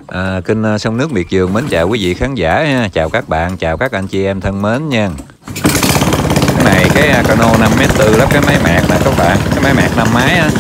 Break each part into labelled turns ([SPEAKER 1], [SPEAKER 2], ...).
[SPEAKER 1] Kênh Sông Nước Miệt Vườn mến chào quý vị khán giả ha. Chào các bạn, chào các anh chị em thân mến nha. Cái này cái cano 5m4 đó, cái máy mẹt nè các bạn, cái máy mẹt 5 máy á.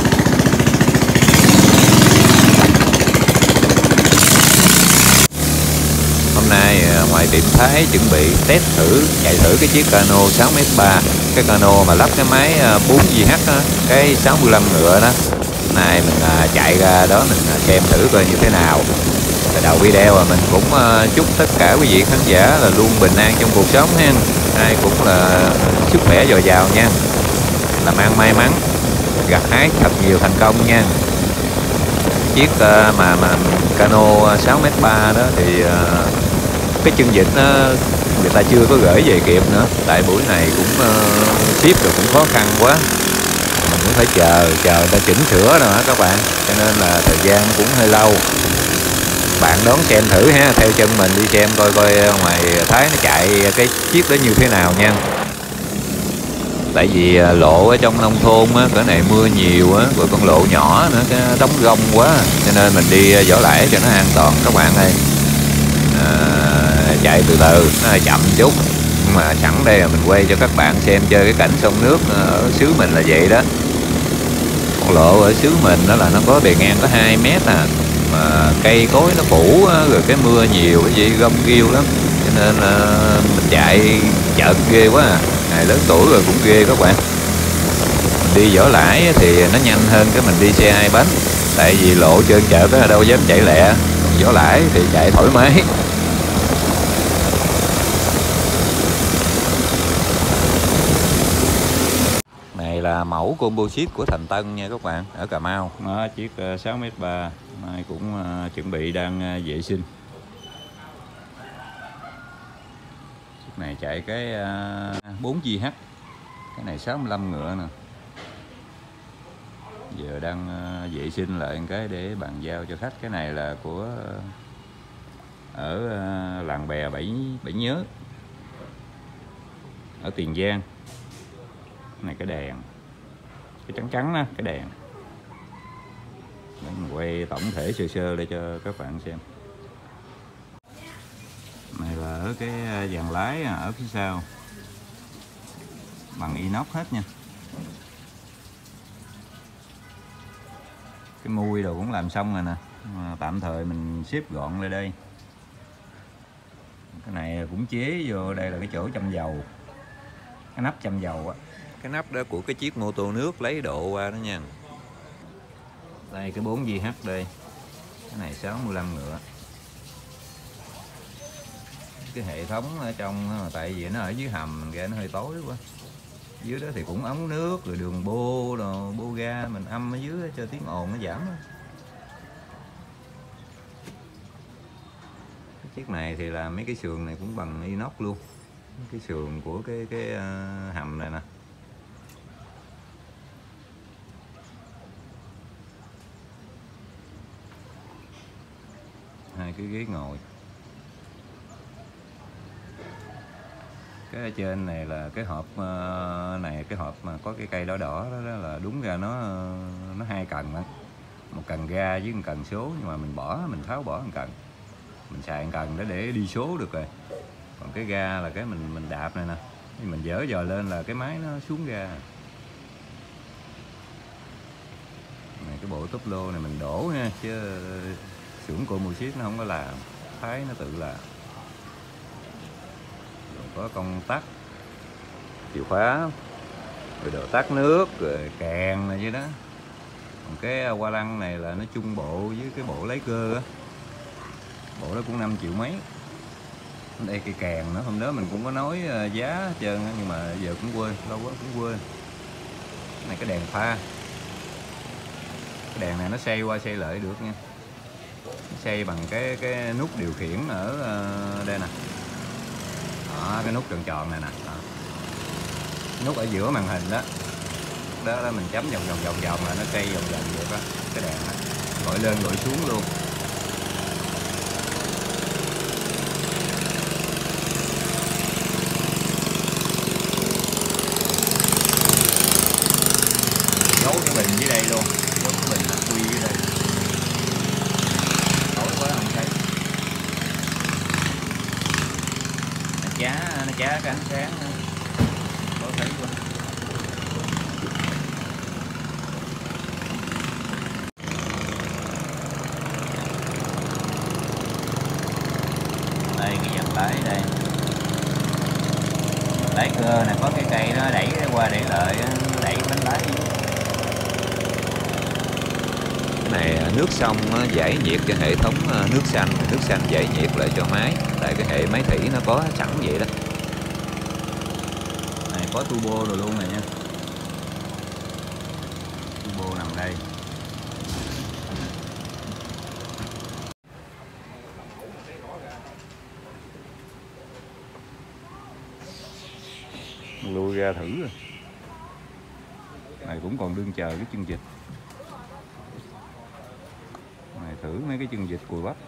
[SPEAKER 1] Hôm nay ngoài tiệm Thái chuẩn bị test thử, chạy thử cái chiếc cano 6m3, cái cano mà lắp cái máy 4JH á, cái 65 ngựa đó. Nay mình chạy ra đó mình xem thử coi như thế nào. Đầu video mình cũng chúc tất cả quý vị khán giả là luôn bình an trong cuộc sống ha, ai cũng là sức khỏe dồi dào nha, làm ăn may mắn, gặt hái thật nhiều thành công nha. Chiếc mà cano 6m3 đó thì cái chân vịt người ta chưa có gửi về kịp nữa, tại buổi này cũng ship rồi cũng khó khăn quá, mình cũng phải chờ người ta chỉnh sửa rồi hả các bạn, cho nên là thời gian cũng hơi lâu. Bạn đón xem thử ha, theo chân mình đi xem coi ngoài Thái nó chạy cái chiếc đó như thế nào nha. Tại vì lộ ở trong nông thôn á, cỡ này mưa nhiều á, rồi con lộ nhỏ nữa, cái đóng gông quá, cho nên mình đi vỏ lãi cho nó an toàn các bạn ơi. Chạy từ từ, nó hơi chậm chút, nhưng mà sẵn đây là mình quay cho các bạn xem chơi cái cảnh sông nước ở xứ mình là vậy đó. Con lộ ở xứ mình đó là nó có bề ngang có 2 mét à, mà cây cối nó phủ á, rồi cái mưa nhiều cái gì gông ghêu lắm, cho nên mình chạy chợt ghê quá à. Ngày lớn tuổi rồi cũng ghê các bạn. Mình đi vỏ lãi thì nó nhanh hơn cái mình đi xe 2 bánh, tại vì lộ trơn trợt đó đâu dám chạy lẹ, còn vỏ lãi thì chạy thoải mái. Này là mẫu composite của Thành Tân nha các bạn, ở Cà Mau. Đó, chiếc 6m3 nay cũng chuẩn bị đang vệ sinh. Chiếc này chạy cái 4JH, cái này 65 ngựa nè. Giờ đang vệ sinh lại cái để bàn giao cho khách. Cái này là của ở làng bè Bảy Nhớ ở Tiền Giang. Cái này cái đèn, cái trắng trắng đó, cái đèn. Để mình quay tổng thể sơ sơ để cho các bạn xem. Này là ở cái dàn lái ở phía sau, bằng inox hết nha. Cái mui đồ cũng làm xong rồi nè, tạm thời mình xếp gọn lại đây. Cái này cũng chế vô đây là cái chỗ châm dầu, cái nắp châm dầu á, cái nắp đó của cái chiếc mô tô nước lấy độ qua đó nha. Đây cái 4JH đây, cái này 65 ngựa. Cái hệ thống ở trong tại vì nó ở dưới hầm kìa, nó hơi tối quá. Dưới đó thì cũng ống nước rồi đường bô rồi bô ga, mình âm ở dưới cho tiếng ồn nó giảm. Cái chiếc này thì là mấy cái sườn này cũng bằng inox luôn, cái sườn của cái hầm này nè. Hai cái ghế ngồi. Cái ở trên này là cái hộp này, cái hộp mà có cái cây đỏ đỏ đó, là đúng ra nó 2 cần đó. Một cần ga với một cần số, nhưng mà mình tháo bỏ một cần, mình xài một cần để đi số được rồi. Còn cái ga là cái mình đạp này nè, mình dở dò lên là cái máy nó xuống ga. Này, cái bộ túp lô này mình đổ nha, chứ xưởng composite nó không có làm, Thái nó tự làm. Rồi có công tắc, chìa khóa, rồi đồ tắt nước, rồi kèn này vậy đó. Còn cái hoa lăng này là nó chung bộ với cái bộ lấy cơ á, bộ đó cũng 5 triệu mấy. Đây cây kèn nữa, hôm đó mình cũng có nói giá hết trơn nhưng mà giờ cũng quên, lâu quá cũng quên. Cái này cái đèn pha, cái đèn này nó xoay qua xoay lại được nha, nó xoay bằng cái nút điều khiển ở đây nè. Đó, cái nút tròn tròn này nè. Đó. Nút ở giữa màn hình đó, đó mình chấm vòng là nó xoay vòng vậy đó. Cái đèn đó gọi lên gọi xuống luôn. Giấu cái bình dưới đây luôn, giấu cái bình quy dưới đây. Tối quá không nó chá cái ánh sáng có thấy quá. Đây cái dàn lái đây, lái cơ này có cái cây nó đẩy qua đẩy lại, nó đẩy bánh lái. Cái này nước sông giải nhiệt cho hệ thống nước xanh giải nhiệt lại cho máy, tại cái hệ máy thủy nó có sẵn vậy đó. Này có turbo rồi luôn này nha, turbo nằm đây. Lui ra thử rồi. Này cũng còn đương chờ cái chân vịt. Này thử mấy cái chân vịt cùi bắp.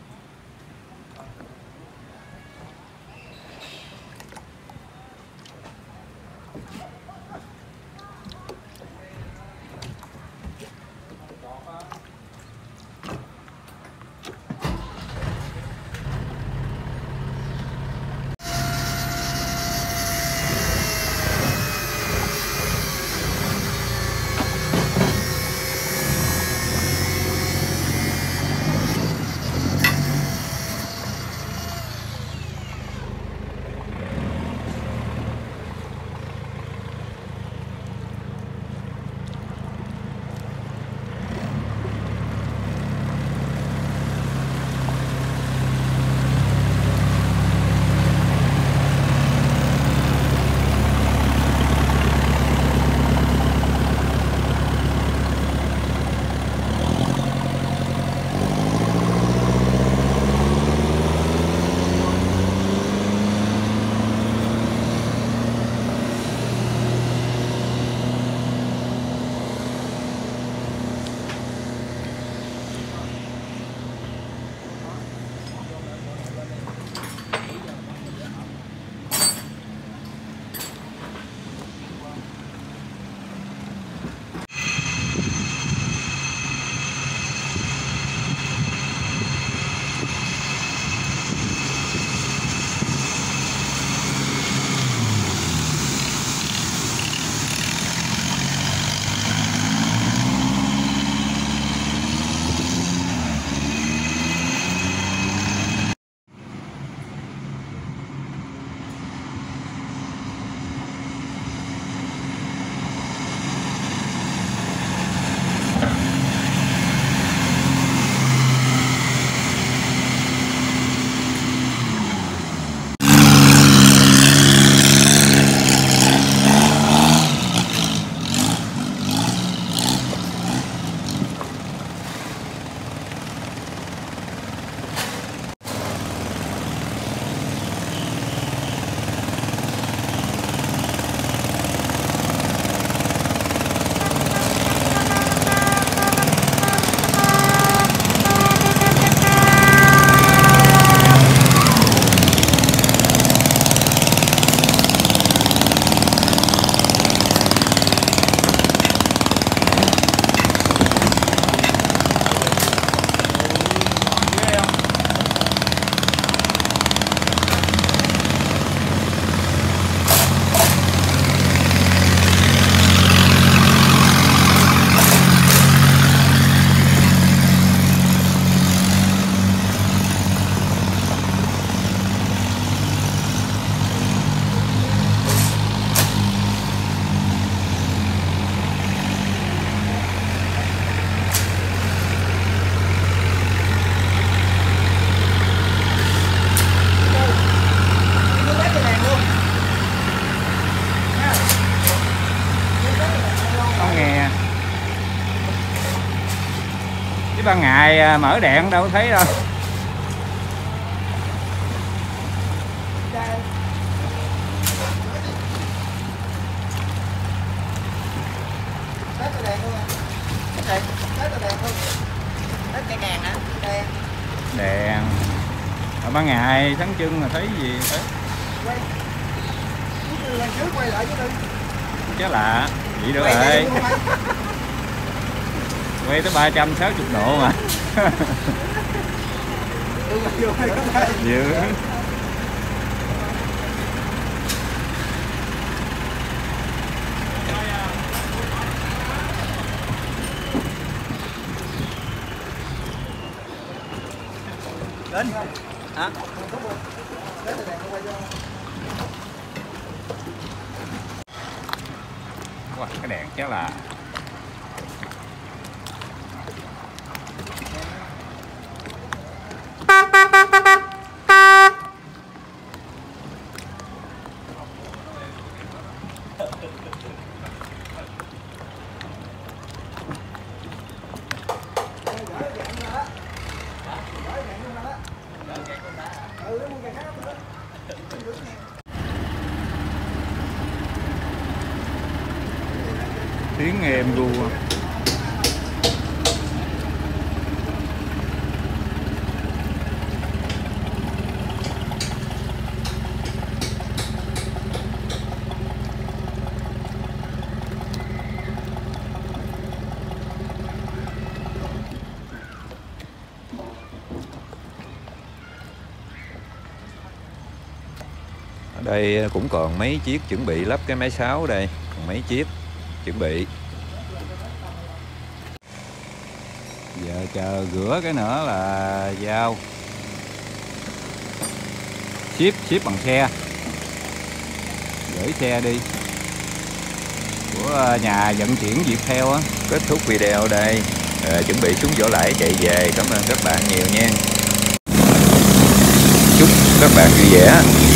[SPEAKER 2] ban ngày mở đèn đâu thấy đâu. Đèn ở ban ngày sáng trưng là thấy gì thấy chứ lạ vậy được rồi. Quay tới 360 độ mà. Lên hả? Wow, cái đèn chắc là tiếng êm ru.
[SPEAKER 1] Ở đây cũng còn mấy chiếc chuẩn bị lắp cái máy sáo đây, còn mấy chiếc chuẩn bị. Giờ chờ rửa cái nữa là giao ship bằng xe, gửi xe đi của nhà vận chuyển Viettel á. Kết thúc video đây, chuẩn bị xuống Võ Lãi chạy về. Cảm ơn các bạn nhiều nha. Chúc các bạn vui vẻ.